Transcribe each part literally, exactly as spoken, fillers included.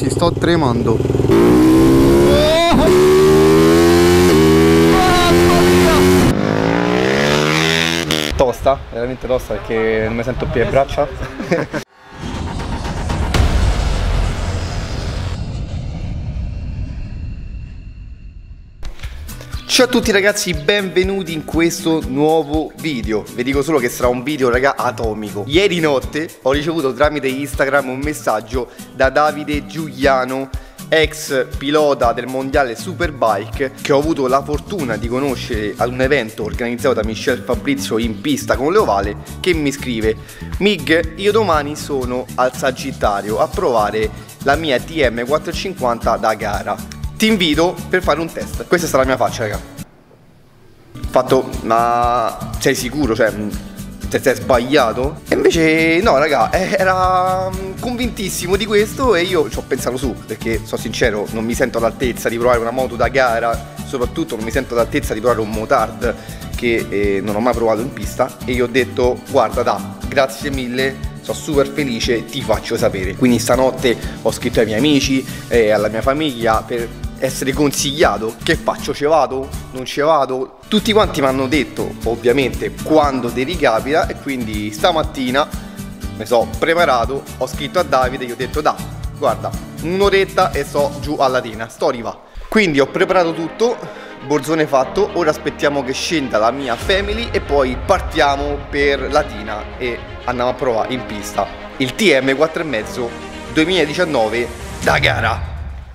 ragazzi, sto tremando. Tosta, veramente tosta perché non mi sento più le braccia. Ciao a tutti ragazzi, benvenuti in questo nuovo video. Vi dico solo che sarà un video, raga, atomico. Ieri notte ho ricevuto tramite Instagram un messaggio da Davide Giuliano, ex pilota del mondiale Superbike, che ho avuto la fortuna di conoscere ad un evento organizzato da Michel Fabrizio in pista con l'Ovale, che mi scrive: Mig, io domani sono al Sagittario a provare la mia T M quattrocentocinquanta da gara. Ti invito per fare un test. Questa sarà la mia faccia, raga. Fatto, ma sei sicuro? Cioè, se sei sbagliato? E invece no, raga, era convintissimo di questo e io ci ho pensato su, perché sono sincero, non mi sento all'altezza di provare una moto da gara, soprattutto non mi sento all'altezza di provare un motard che eh, non ho mai provato in pista, e io ho detto: guarda, da, grazie mille, sono super felice, ti faccio sapere. Quindi stanotte ho scritto ai miei amici e alla mia famiglia per essere consigliato. Che faccio? Ce vado? Non ce vado? Tutti quanti mi hanno detto ovviamente quando ti ricapita, e quindi stamattina mi sono preparato, ho scritto a Davide, gli ho detto: da, guarda, un'oretta e sto giù a Latina, sto arriva. Quindi ho preparato tutto, borzone fatto, ora aspettiamo che scenda la mia family e poi partiamo per Latina e andiamo a provare in pista il T M quattro e mezzo duemiladiciannove da gara.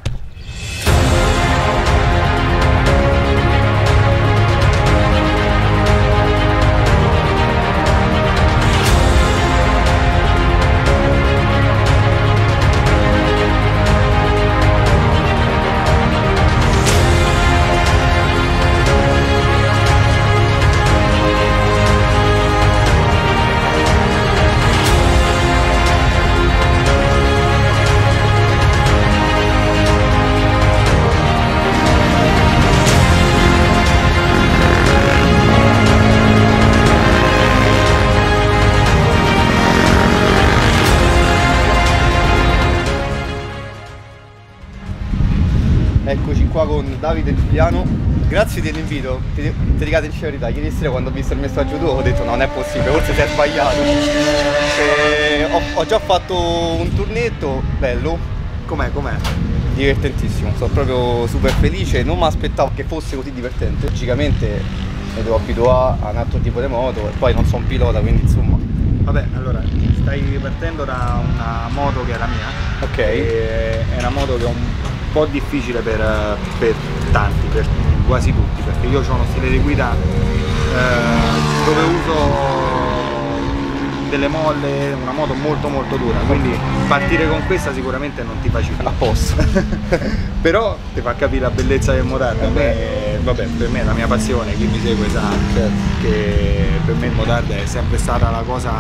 Eccoci qua con Davide Giuliano. Grazie dell'invito, ti, ti dico in verità, ieri sera quando ho visto il messaggio tuo ho detto: no, non è possibile, forse sei sbagliato. E ho, ho già fatto un turnetto bello. Com'è, com'è? Divertentissimo, sono proprio super felice, non mi aspettavo che fosse così divertente. Logicamente mi devo abituare a un altro tipo di moto e poi non sono un pilota, quindi insomma. Vabbè, allora, stai partendo da una moto che è la mia. Ok. E è una moto che è un po' difficile per, per tanti, per quasi tutti, perché io ho uno stile di guida eh, dove uso delle molle, una moto molto molto dura, quindi partire con questa sicuramente non ti facilita. A posto. Però ti fa capire la bellezza del motard. Vabbè. Vabbè, per me è la mia passione, chi mi segue sa che per me il motard è sempre stata la cosa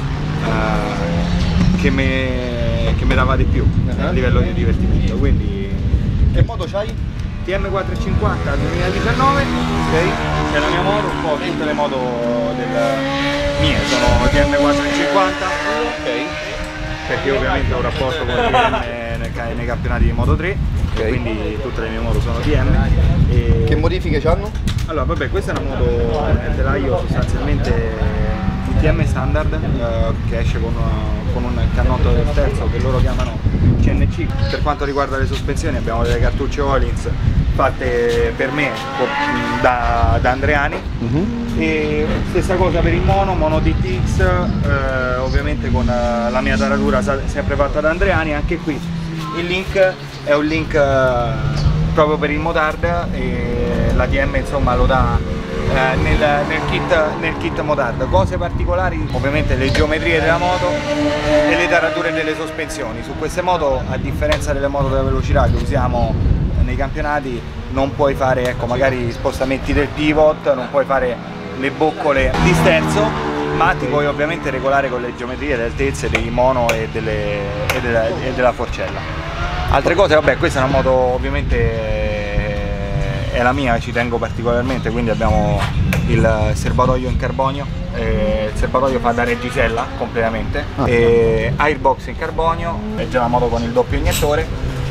eh, che mi che mi dava di più uh-huh. a livello di divertimento. Quindi che moto c'hai? T M quattrocentocinquanta duemiladiciannove, ok? È la mia moto, un po' tutte le moto del mie sono T M quattrocentocinquanta, ok? Perché ovviamente ho un rapporto con T M nei campionati di Moto tre, okay. Quindi tutte le mie moto sono T M. E... Che modifiche c'hanno? Allora, vabbè, questa è una moto nel telaio sostanzialmente T M standard, eh, che esce con, con un cannotto del terzo che loro chiamano C N C. Per quanto riguarda le sospensioni abbiamo delle cartucce Öhlins fatte per me da, da Andreani. Uh-huh. E stessa cosa per il mono, mono T T X, eh, ovviamente con eh, la mia taratura sempre fatta da Andreani. Anche qui il link è un link eh, proprio per il motard, e la T M insomma lo dà Eh, nel, nel, kit, nel kit motard. Cose particolari, ovviamente le geometrie della moto e le tarature delle sospensioni. Su queste moto, a differenza delle moto da velocità che usiamo nei campionati, non puoi fare, ecco, magari spostamenti del pivot, non puoi fare le boccole di sterzo, ma ti puoi ovviamente regolare con le geometrie, le altezze dei mono e, delle, e, della, e della forcella. Altre cose, vabbè, questa è una moto ovviamente è la mia, ci tengo particolarmente, quindi abbiamo il serbatoio in carbonio, eh, il serbatoio fa da reggisella completamente, ah. e airbox in carbonio, è già la moto con il doppio iniettore,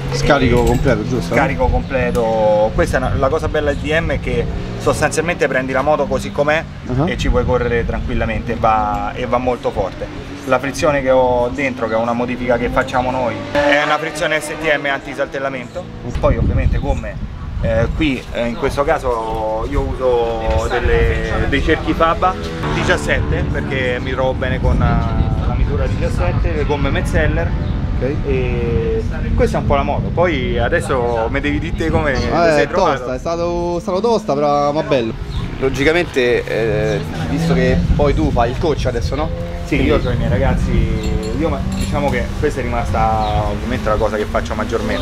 Scarico completo, giusto? Scarico completo. Questa è una, la cosa bella del D M è che sostanzialmente prendi la moto così com'è uh-huh. e ci puoi correre tranquillamente, va, e va molto forte. La frizione che ho dentro, che è una modifica che facciamo noi, è una frizione S T M anti-saltellamento. Poi ovviamente gomme, eh, qui eh, in questo caso io uso delle, dei cerchi Faba diciassette perché mi trovo bene con la misura diciassette, le gomme Metzeler. Okay. E questa è un po' la moto, poi adesso mi devi dire come ah, sei è trovato. Tosta, è stato, stato tosta, però ma bello. Logicamente, eh, visto che poi tu fai il coach adesso, no? Sì, quindi... io ho i miei ragazzi, io diciamo che questa è rimasta ovviamente la cosa che faccio maggiormente.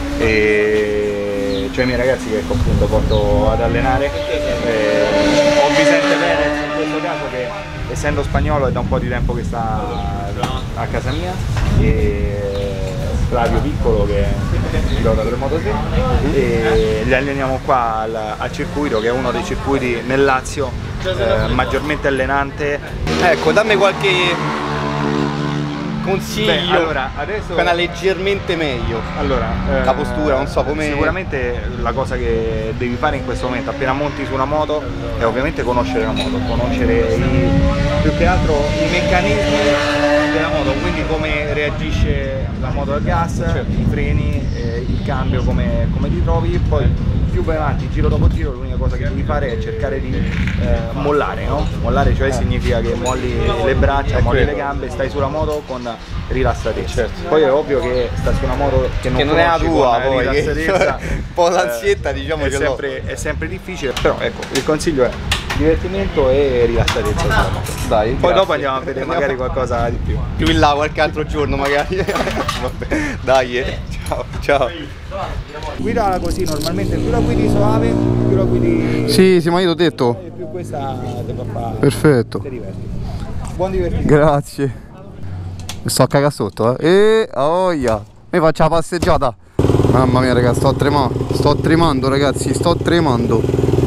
E c'ho i miei ragazzi che appunto porto ad allenare. E ho Vicente Perez in questo caso che essendo spagnolo è da un po' di tempo che sta a casa mia, e Flavio Piccolo che è pilota del Moto tre, e li alleniamo qua al, al circuito, che è uno dei circuiti nel Lazio eh, maggiormente allenante. Ecco, dammi qualche consiglio. Beh, allora, adesso appena leggermente meglio. Allora, la eh, postura, non so come. Sicuramente la cosa che devi fare in questo momento, appena monti su una moto, è ovviamente conoscere la moto, conoscere i, più che altro i meccanismi della moto, quindi come reagisce la moto al gas, certo. i freni, eh, il cambio, come, come ti trovi, poi più vai avanti, giro dopo giro, l'unica cosa che devi fare è cercare di eh, mollare, no? Mollare cioè eh. significa che molli le braccia, è molli quello. le gambe, stai sulla moto con rilassatezza. Certo. Poi è ovvio che sta su una moto che non, che non è la tua, poi rilassatezza, un po' l'ansietta, eh, diciamo è che sempre, è sempre difficile, però ecco, il consiglio è divertimento e rilassatezza sulla moto. Dai, poi grazie. dopo andiamo a vedere andiamo magari qualcosa di più. Più in là, qualche altro giorno magari. Vabbè, dai, eh. ciao, ciao. Guidala così, normalmente più la guidi suave, più la guidi... Sì, sì, ma io t'ho detto. E più questa te fa fare. Perfetto. Ti diverti. Buon divertimento. Grazie. Mi sto a cagare sotto, eh. E oh yeah. Mi faccio la passeggiata. Mamma mia ragazzi, sto tremando. Sto tremando ragazzi, sto tremando.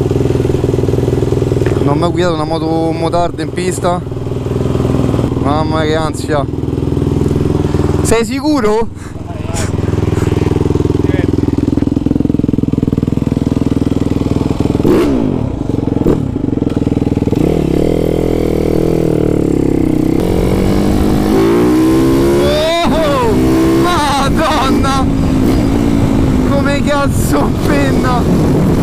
Non ho mai guidato una moto motard in pista. Mamma che ansia. Sei sicuro? Oh, Madonna! Come cazzo penna!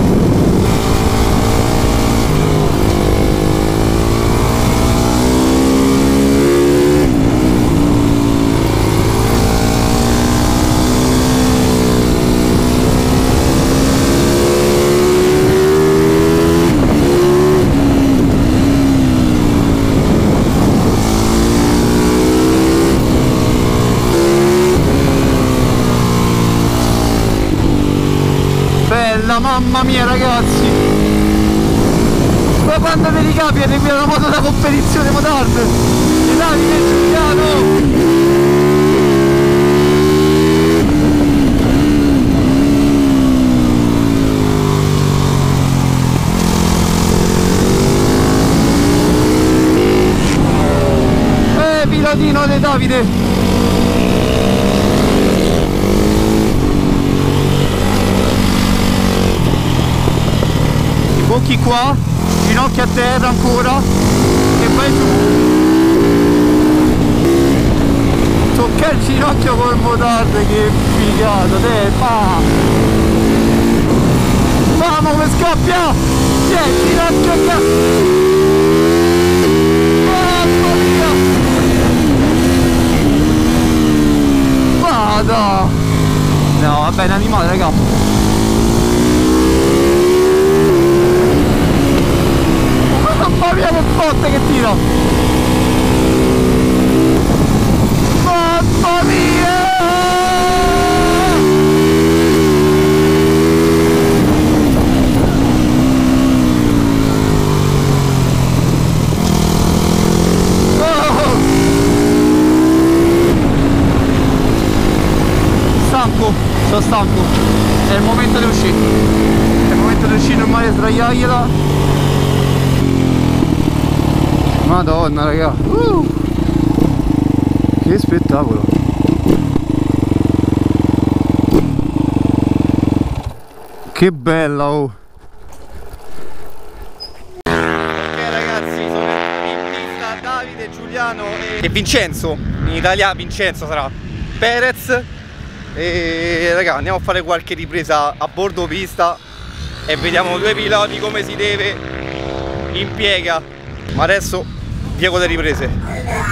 Mamma mia ragazzi, ma quando vi ricapita di guidare una moto da competizione motard di Davide Giuliano. Eh, pilotino di Davide. Occhi qua, ginocchia a terra ancora e poi giù. Tocca il ginocchio col motard, che figata, te, pa! Vamo come scoppia! Tieni, ginocchio a terra! Mamma mia! Vada! No, vabbè, è un animale, raga! Mamma mia che botte che tiro! Mamma mia! Oh! Stanco, sono stanco. È il momento di uscire. È il momento di uscire normale, sdraiargliela. Madonna raga, uh, che spettacolo. Che bella, oh! Ok ragazzi, sono in pista Davide, Giuliano e, e Vincenzo. In Italia Vincenzo sarà Perez. E raga, andiamo a fare qualche ripresa a bordo pista e vediamo due piloti come si deve in piega. Ma adesso via con le riprese.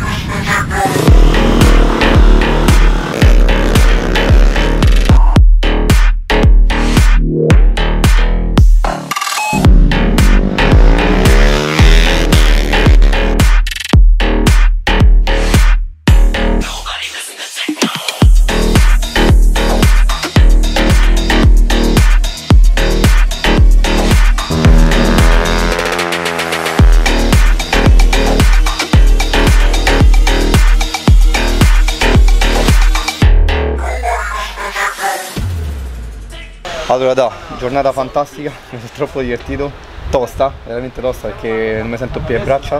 Allora da, giornata fantastica, mi sono troppo divertito, tosta, veramente tosta perché non mi sento più le braccia,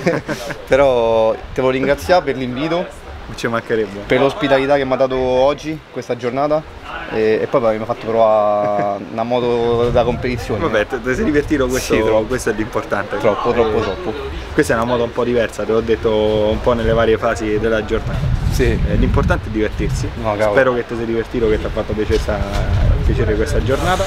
però te voglio ringraziare per l'invito, non ci mancherebbe, per l'ospitalità che mi ha dato oggi, questa giornata, e, e poi mi ha fatto provare una moto da competizione. Vabbè, ti sei divertito, questo, sì, questo è l'importante. Troppo, troppo, eh, troppo. Questa è una moto un po' diversa, te l'ho detto un po' nelle varie fasi della giornata. Sì. Eh, l'importante è divertirsi, no, spero che ti sei divertito, che ti ha fatto piacere, piacere questa giornata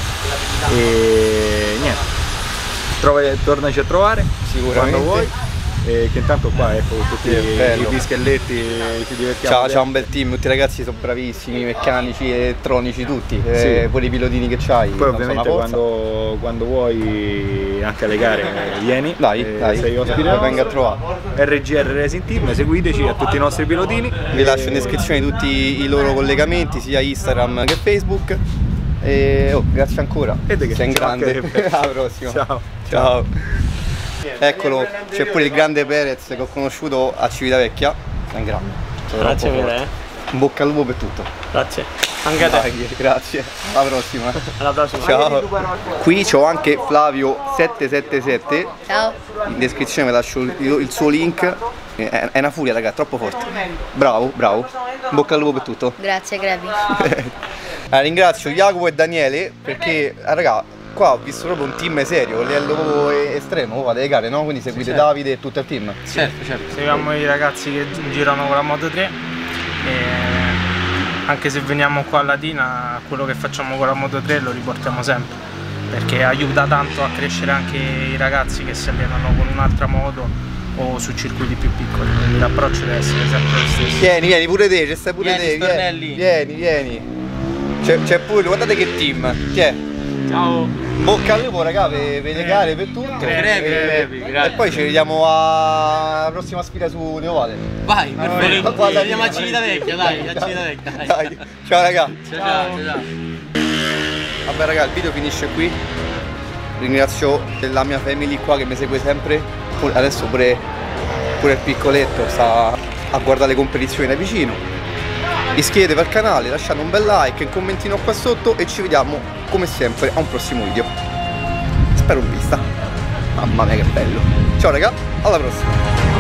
e niente, Trova, tornaci a trovare quando vuoi, e che intanto qua ecco tutti i pischelletti ci divertiamo. Ciao, c'è un bel team, tutti i ragazzi sono bravissimi, meccanici, elettronici, tutti, sì. eh, poi i pilotini che c'hai. Poi ovviamente quando, quando vuoi anche alle gare vieni, dai, eh, dai, sei ospite, venga a trovare. R G R Racing Team, seguiteci, a tutti i nostri pilotini. Vi lascio in descrizione tutti i loro collegamenti, sia Instagram che Facebook. E oh, grazie ancora. E che sei in grande. Alla prossima. Ciao. Ciao. Eccolo, c'è pure il grande Perez che ho conosciuto a Civitavecchia. Sei in grande. Sei grazie mille. In bocca al lupo per tutto. Grazie. Anche a te. Dai, grazie. Alla prossima. Alla prossima. Ciao. Qui c'ho anche Flavio sette sette sette. Ciao. In descrizione vi lascio il, il suo link. È, è una furia, raga, troppo forte. Bravo, bravo. In bocca al lupo per tutto. Grazie, Grevi. Allora, ringrazio Jacopo e Daniele perché, raga, qua ho visto proprio un team serio, livello estremo, fate le gare, no? Quindi seguite certo. Davide e tutto il team. Certo, certo. Seguiamo i ragazzi che girano con la Moto tre e anche se veniamo qua a Latina, quello che facciamo con la Moto tre lo riportiamo sempre, perché aiuta tanto a crescere anche i ragazzi che si allenano con un'altra moto o su circuiti più piccoli, quindi l'approccio deve essere sempre lo stesso. Vieni, vieni pure te, c'è stai pure vieni, te, vieni, vieni, vieni. C'è pure, guardate che team, chi è? Ciao! Bocca al lupo raga per le gare, per tutto. Grevi, grevi, e poi ci vediamo alla prossima sfida su Neovale. Vai, perfetto. Vai, ci vediamo a Civitavecchia, dai, a Civitavecchia, dai. dai. Ciao raga. Ciao, ciao, ciao. Vabbè raga, il video finisce qui. Ringrazio la mia family qua che mi segue sempre. Adesso pure, pure il piccoletto sta a guardare le competizioni da vicino. Iscrivetevi al canale, lasciate un bel like e un commentino qua sotto e ci vediamo come sempre a un prossimo video. Spero in vista. Mamma mia che bello. Ciao raga, alla prossima.